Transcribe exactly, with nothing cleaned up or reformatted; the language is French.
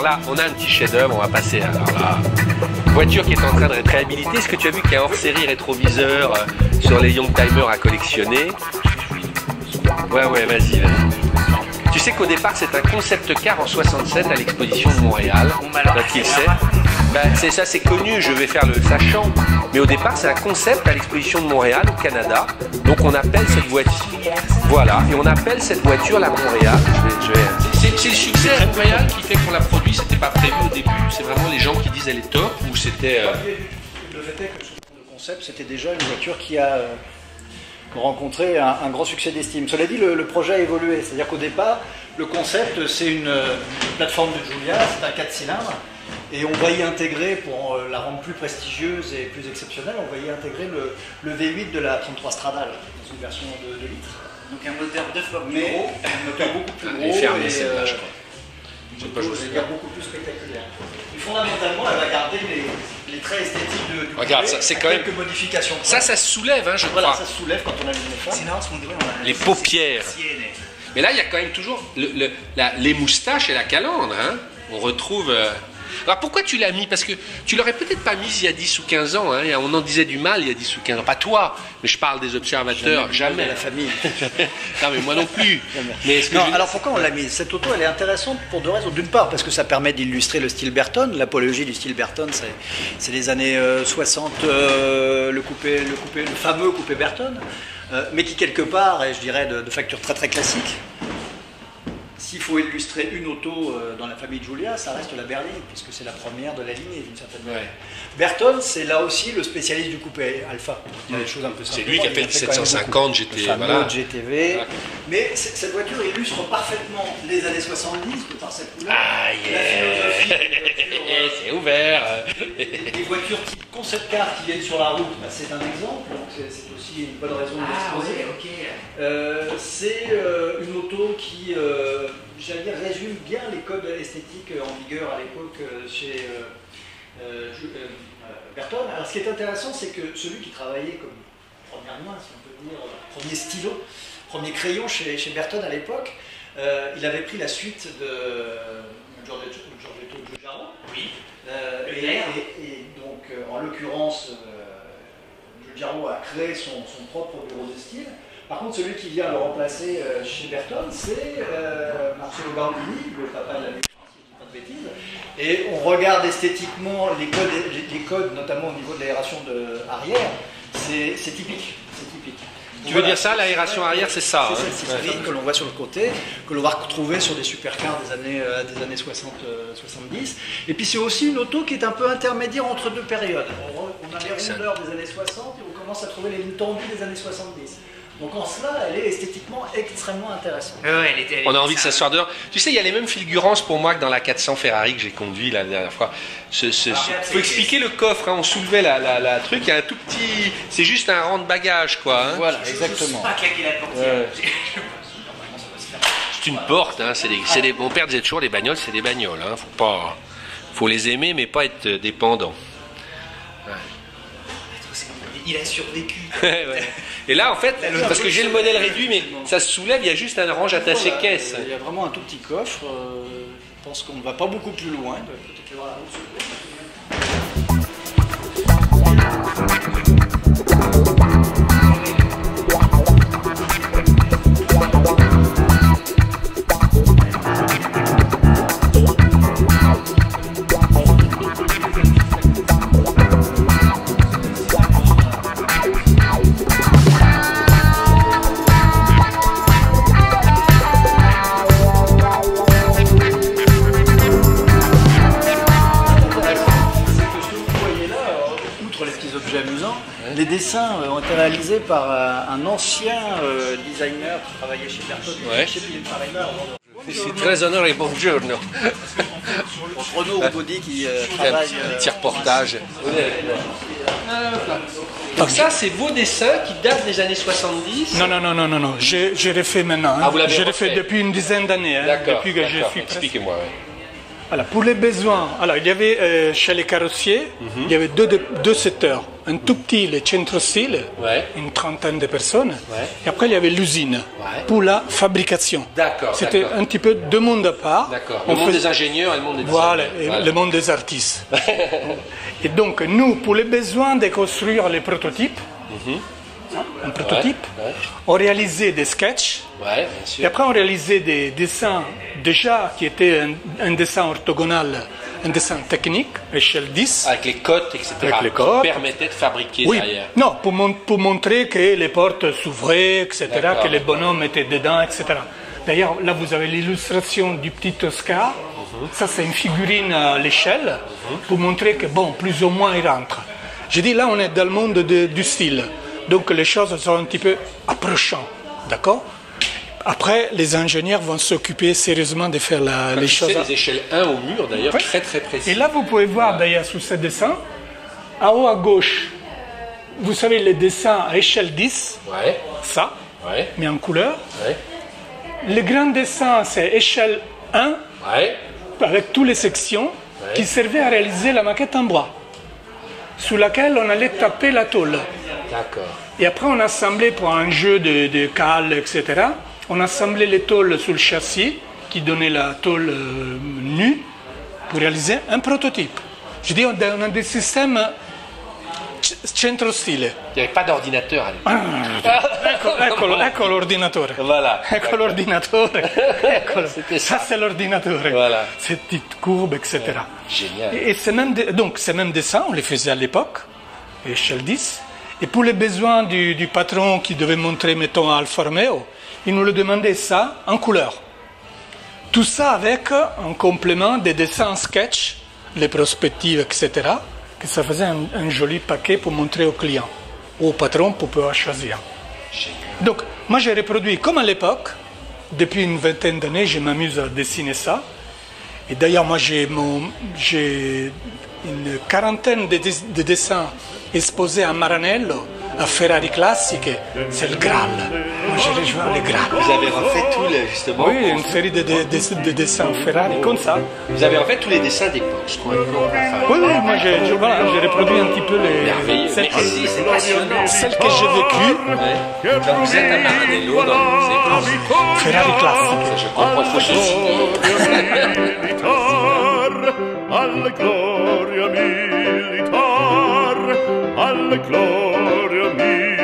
alors là, on a un petit chef-d'œuvre, on va passer. Alors là, voiture qui est en train d'être réhabilitée. Est-ce que tu as vu qu'il y a un hors-série rétroviseur euh, sur les Youngtimers à collectionner? Ouais, ouais, vas-y, vas-y. Tu sais qu'au départ, c'est un concept car en soixante-sept à l'exposition de Montréal. Donc, il sait. Ben, c'est ça, c'est connu, je vais faire le sachant. Mais au départ, c'est un concept à l'exposition de Montréal, au Canada. Donc, on appelle cette voiture. Voilà, et on appelle cette voiture la Montréal. Je vais, je vais... C'est le succès à Montréal qui fait qu'on l'a produit. C'était pas prévu au début. C'est vraiment les gens qui disent elle est top ou c'était. Euh... Le fait est que le concept, c'était déjà une voiture qui a euh, rencontré un, un grand succès d'estime. Cela dit, le, le projet a évolué. C'est-à-dire qu'au départ, le concept, c'est une, une plateforme de Giulia, c'est un quatre cylindres. Et on va y intégrer, pour la rendre plus prestigieuse et plus exceptionnelle, on va y intégrer le, le V huit de la trente-trois Stradale, dans une version de, de litre. Donc un moteur deux fois plus Mais gros. un moteur beaucoup plus gros Elle est fermée, et celle-là, je crois. une moto, je veux dire, beaucoup plus spectaculaire. Et fondamentalement, elle va garder les, les traits esthétiques de, du Regarde, coupé, ça, c'est avec quand même... quelques modifications. Ça, ça se soulève, hein, je Voilà, crois. ça se soulève quand on allume les phares. Sinon, ce qu'on dirait, on a Les paupières. Mais là, il y a quand même toujours le, le, la, les moustaches et la calandre. Hein. On retrouve... Euh... Alors pourquoi tu l'as mis? Parce que tu l'aurais peut-être pas mis il y a dix ou quinze ans. Hein. On en disait du mal il y a dix ou quinze ans. Pas toi, mais je parle des observateurs. Jamais. Jamais. La famille. Non, mais moi non plus. Mais est-ce que non, je... alors pourquoi on l'a mis? Cette auto, elle est intéressante pour deux raisons. D'une part, parce que ça permet d'illustrer le style Burton. L'apologie du style Burton, c'est les années euh, soixante, euh, le, coupé, le, coupé, le fameux coupé Burton, euh, mais qui quelque part est, je dirais, de, de facture très très classique. S'il faut illustrer une auto euh, dans la famille Giulia, ça reste la berline, puisque c'est la première de la lignée d'une certaine manière. Ouais. Burton, c'est là aussi le spécialiste du coupé Alpha. Mmh. C'est lui qui a fait le sept cent cinquante G T V. Voilà. G T V. Ouais. Mais cette voiture illustre parfaitement les années soixante-dix, par cette couleur. Ah, yeah. C'est ouvert. Les voitures type concept car qui viennent sur la route, bah, c'est un exemple, donc c'est aussi une bonne raison de l'exposer. Ah, ouais, okay. euh, c'est euh, une auto qui, euh, j'allais dire, résume bien les codes esthétiques en vigueur à l'époque euh, chez euh, euh, Burton. Alors ce qui est intéressant, c'est que celui qui travaillait comme première main, si on peut dire, premier stylo, premier crayon chez, chez Burton à l'époque, euh, il avait pris la suite de Giorgetto Giugiaro. Oui. Euh, et, et, et donc, euh, en l'occurrence, euh, Giugiaro a créé son, son propre bureau de style. Par contre, celui qui vient le remplacer euh, chez Burton, c'est euh, Marcello Gandini, le papa de la musique, si je dis pas de bêtises. Et on regarde esthétiquement les codes, les, les codes notamment au niveau de l'aération arrière, c'est typique. typique. Tu veux dire ça, l'aération arrière, c'est ça? C'est hein. celle-ci que l'on voit sur le côté, que l'on va retrouver sur des supercars des années, euh, des années soixante soixante-dix. Et puis c'est aussi une auto qui est un peu intermédiaire entre deux périodes. On, on a les rondeurs des années soixante et on commence à trouver les lignes tendues des années soixante-dix. Donc en cela, elle est esthétiquement extrêmement intéressante. Ouais, elle était, elle on a envie de s'asseoir dehors. Tu sais, il y a les mêmes fulgurances pour moi que dans la quatre cents Ferrari que j'ai conduit la dernière fois. Ce, ce, Alors, ce... faut expliquer le coffre, hein. On soulevait la, la, la truc, il y a un tout petit... C'est juste un rang de bagage, quoi. Hein. Voilà, exactement. Pas claquer la portière. Ouais. C'est une porte, hein. C'est des, c'est des... Mon père disait toujours, les bagnoles, c'est des bagnoles. Hein. Faut pas... Faut les aimer, mais pas être dépendant. Ouais. Il a survécu. Ouais. Et là, en fait, parce que j'ai le modèle réduit, mais ça se soulève, il y a juste un range attaché voilà, caisse. Il y a vraiment un tout petit coffre. Euh, je pense qu'on ne va pas beaucoup plus loin. Peut-être y avoir la route Les dessins ont été réalisés par un ancien designer qui travaillait chez Burton, ouais. chez Pininfarina. C'est très honoré, bonjour. Renaud Roubaudy qui euh, travaille... Un petit reportage. Donc ça, c'est vos dessins qui datent des années soixante-dix? Non, non, non, non, non, non. Je, je refais maintenant. Hein. Ah, vous l'avez je refait refais depuis une dizaine d'années. Hein, D'accord, depuis que je suis expliquez-moi. Ouais. Voilà, pour les besoins, alors il y avait euh, chez les carrossiers, Mhm. il y avait deux, deux, deux secteurs. Un tout petit, le centro stile, Ouais. une trentaine de personnes. Ouais. Et après, il y avait l'usine Ouais. pour la fabrication. D'accord, C'était d'accord. un petit peu deux mondes à part. D'accord. On Le monde faisait- des ingénieurs et le monde des Voilà, designers. et Voilà. le monde des artistes. Et donc, nous, pour les besoins de construire les prototypes, hein, un prototype, Mhm. ouais. on réalisait des sketchs. Ouais, bien Et sûr. après, on réalisait des dessins déjà qui étaient un, un dessin orthogonal, un dessin technique, échelle dix. Avec les cotes, et cetera. Avec les qui cotes. permettaient de fabriquer Oui, derrière. non, pour, mon- pour montrer que les portes s'ouvraient, et cetera, D'accord, que les d'accord. bonhommes étaient dedans, et cetera. D'ailleurs, là, vous avez l'illustration du petit Oscar. Mhm. Ça, c'est une figurine à l'échelle pour montrer que, bon, plus ou moins, il rentre. Je dis, là, on est dans le monde de- du style. Donc, les choses sont un petit peu approchantes. D'accord? Après, les ingénieurs vont s'occuper sérieusement de faire la- les Tu choses. fais les échelles un au mur, d'ailleurs, Ouais. très très précis. Et là, vous pouvez voir d'ailleurs sur ce dessin, en haut à gauche, vous savez les dessins à échelle dix, Ouais, ça, ouais, mais en couleur. ouais, Le grand dessin, c'est échelle un, ouais. avec toutes les sections, Ouais. qui servaient à réaliser la maquette en bois, sous laquelle on allait taper la tôle. D'accord. Et après, on assemblait pour un jeu de, de cales, et cetera. On assemblait les tôles sur le châssis, qui donnait la tôle euh, nue, pour réaliser un prototype. Je dis, on a on a des systèmes c- centro-stile. Il n'y avait pas d'ordinateur à l'époque. Ecco, eccolo, ecco l'ordinatore. Voilà. Ecco l'ordinatore. Eccolo. C'était Ça, ça. c'est l'ordinatore. Voilà. Ces petites courbes, et cetera. Génial. Et, et ces mêmes, de- donc, ces mêmes dessins, on les faisait à l'époque, échelle dix. Et pour les besoins du, du patron qui devait montrer, mettons, à Alfa Romeo, il nous le demandait ça en couleur. Tout ça avec un complément des dessins en sketch, les perspectives, et cetera, que ça faisait un, un joli paquet pour montrer au client, ou au patron pour pouvoir choisir. Donc, moi j'ai reproduit comme à l'époque, depuis une vingtaine d'années, je m'amuse à dessiner ça. Et d'ailleurs, moi j'ai mon- j'ai une quarantaine de, des- de dessins exposés à Maranello, à Ferrari Classique, c'est le Graal. Moi j'ai rejoint le Graal. Vous avez refait tout, le, justement. Oui, une série de, de- de- de dessins Ferrari comme ça. Vous avez en fait tous les dessins d'époque, je crois. Enfin, Oui, oui, moi j'ai je- voilà, j'ai reproduit un petit peu les, merveilleux. celles, Merci, c'est passionnant. celles que j'ai vécues. Ouais. Donc vous êtes à Maranello, dans vous êtes- Ferrari Classique. je comprends, il faut se signer. Alla gloria militar, alla gloria militar.